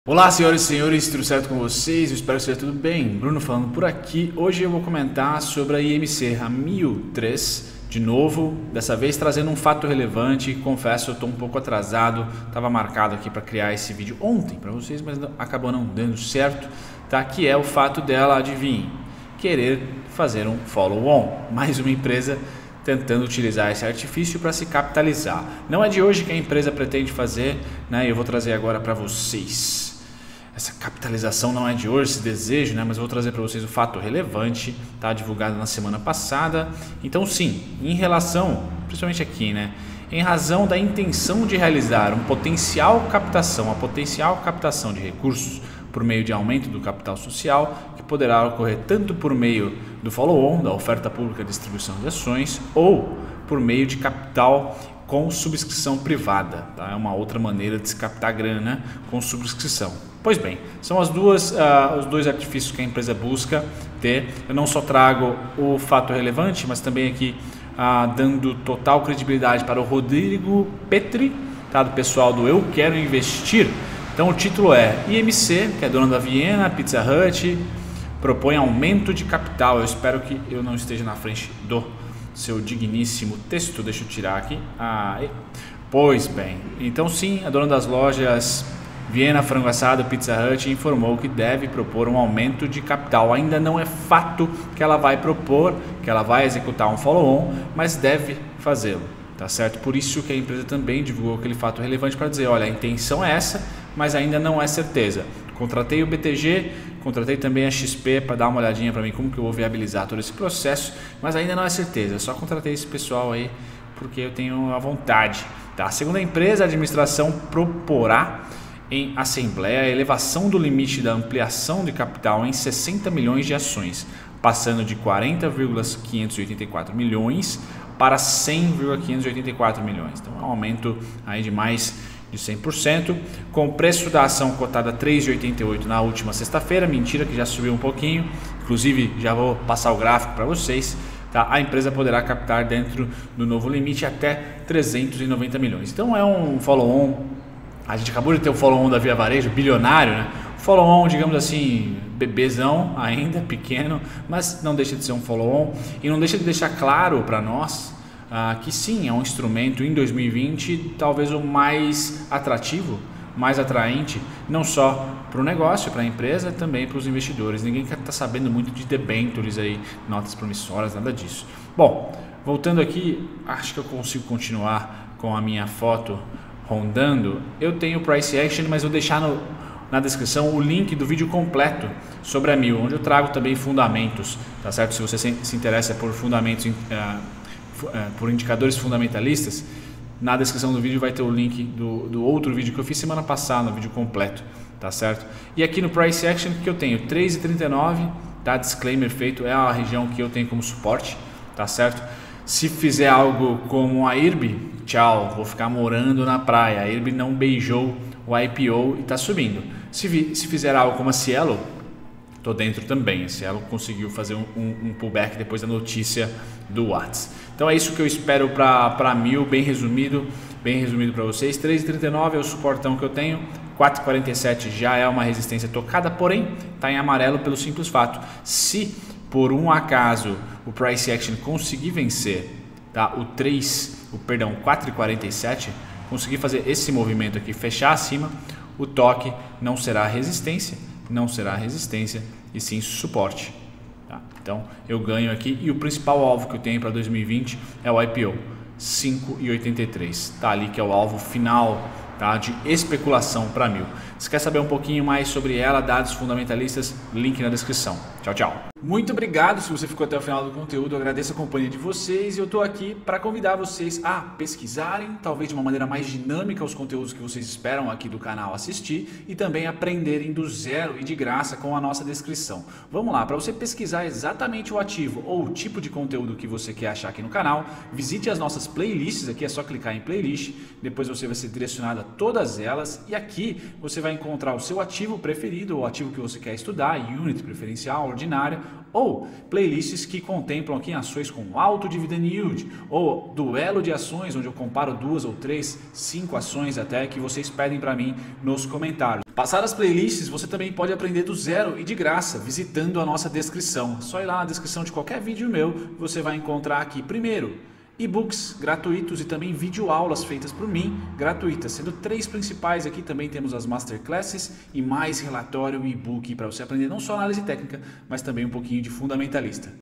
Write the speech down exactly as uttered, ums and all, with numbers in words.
Olá, senhoras e senhores, tudo certo com vocês? Eu espero que esteja tudo bem. Bruno falando por aqui. Hoje eu vou comentar sobre a I M C, a mil três, de novo, dessa vez trazendo um fato relevante. Confesso, eu estou um pouco atrasado, estava marcado aqui para criar esse vídeo ontem para vocês, mas acabou não dando certo, tá? Que é o fato dela, adivinhem, querer fazer um follow-on, mais uma empresa tentando utilizar esse artifício para se capitalizar. Não é de hoje que a empresa pretende fazer, né? Eu vou trazer agora para vocês. Essa capitalização não é de hoje, esse desejo, né? Mas eu vou trazer para vocês o fato relevante, tá? Divulgado na semana passada. Então, sim, em relação, principalmente aqui, né? Em razão da intenção de realizar um potencial captação, a potencial captação de recursos por meio de aumento do capital social, que poderá ocorrer tanto por meio do follow-on, da oferta pública de distribuição de ações, ou por meio de capital com subscrição privada, tá? É uma outra maneira de se captar grana com subscrição. Pois bem, são as duas, uh, os dois artifícios que a empresa busca ter. Eu não só trago o fato relevante, mas também aqui uh, dando total credibilidade para o Rodrigo Petri, tá? Do pessoal do Eu Quero Investir. Então o título é I M C, que é dona da Viena, Pizza Hut, propõe aumento de capital. Eu espero que eu não esteja na frente do seu digníssimo texto. Deixa eu tirar aqui. Ah, pois bem, então sim, a dona das lojas Viena, Frango Assado, Pizza Hut informou que deve propor um aumento de capital. Ainda não é fato que ela vai propor, que ela vai executar um follow-on, mas deve fazê-lo, tá certo? Por isso que a empresa também divulgou aquele fato relevante para dizer, olha, a intenção é essa, mas ainda não é certeza. Contratei o B T G, contratei também a X P para dar uma olhadinha para mim como que eu vou viabilizar todo esse processo, mas ainda não é certeza. Eu só contratei esse pessoal aí porque eu tenho a vontade, tá? Segundo a empresa, a administração proporá em assembleia a elevação do limite da ampliação de capital em sessenta milhões de ações, passando de quarenta vírgula quinhentos e oitenta e quatro milhões para cem vírgula quinhentos e oitenta e quatro milhões. Então é um aumento aí de mais de cem por cento, com o preço da ação cotada a três reais e oitenta e oito centavos na última sexta-feira, mentira que já subiu um pouquinho, inclusive já vou passar o gráfico para vocês, tá? A empresa poderá captar dentro do novo limite até trezentos e noventa milhões. Então é um follow-on. A gente acabou de ter o follow-on da Via Varejo, bilionário, né? Follow-on, digamos assim, bebezão ainda, pequeno, mas não deixa de ser um follow-on e não deixa de deixar claro para nós ah, que sim, é um instrumento em dois mil e vinte talvez o mais atrativo, mais atraente, não só para o negócio, para a empresa, também para os investidores. Ninguém está sabendo muito de debentures aí, notas promissoras, nada disso. Bom, voltando aqui, acho que eu consigo continuar com a minha foto rondando. Eu tenho o Price Action, mas vou deixar no, na descrição o link do vídeo completo sobre a Mil, onde eu trago também fundamentos, tá certo? Se você se, se interessa por fundamentos, uh, uh, por indicadores fundamentalistas, na descrição do vídeo vai ter o link do, do outro vídeo que eu fiz semana passada, no vídeo completo, tá certo? E aqui no Price Action que eu tenho três reais e trinta e nove centavos, tá? Disclaimer feito, é a região que eu tenho como suporte, tá certo? Se fizer algo como a I R B, tchau, vou ficar morando na praia. A I R B não beijou o I P O e está subindo. Se, vi, se fizer algo como a Cielo, estou dentro também. A Cielo conseguiu fazer um, um, um pullback depois da notícia do Whats. Então é isso que eu espero para a Mil, bem resumido, bem resumido para vocês. três reais e trinta e nove centavos é o suportão que eu tenho. quatro reais e quarenta e sete centavos já é uma resistência tocada, porém está em amarelo pelo simples fato. Se por um acaso o Price Action conseguir vencer, tá? O três, o perdão, quatro reais e quarenta e sete centavos, conseguir fazer esse movimento aqui, fechar acima, o toque não será resistência, não será resistência e sim suporte, tá? Então eu ganho aqui e o principal alvo que eu tenho para dois mil e vinte é o I P O, cinco reais e oitenta e três centavos, tá ali que é o alvo final, tá? De especulação para Mil. Se quer saber um pouquinho mais sobre ela, dados fundamentalistas, link na descrição. Tchau, tchau. Muito obrigado se você ficou até o final do conteúdo, eu agradeço a companhia de vocês e eu estou aqui para convidar vocês a pesquisarem, talvez de uma maneira mais dinâmica, os conteúdos que vocês esperam aqui do canal assistir e também aprenderem do zero e de graça com a nossa descrição. Vamos lá, para você pesquisar exatamente o ativo ou o tipo de conteúdo que você quer achar aqui no canal, visite as nossas playlists, aqui é só clicar em playlist, depois você vai ser direcionado a todas elas e aqui você vai encontrar o seu ativo preferido, o ativo que você quer estudar, unit preferencial, ordinária, ou playlists que contemplam aqui ações com alto dividend yield, ou duelo de ações, onde eu comparo duas ou três, cinco ações até que vocês pedem para mim nos comentários. Passar as playlists você também pode aprender do zero e de graça, visitando a nossa descrição. É só ir lá na descrição de qualquer vídeo meu, você vai encontrar aqui primeiro e-books gratuitos e também videoaulas feitas por mim, gratuitas, sendo três principais aqui. Também temos as masterclasses e mais relatório e e-book para você aprender não só análise técnica, mas também um pouquinho de fundamentalista.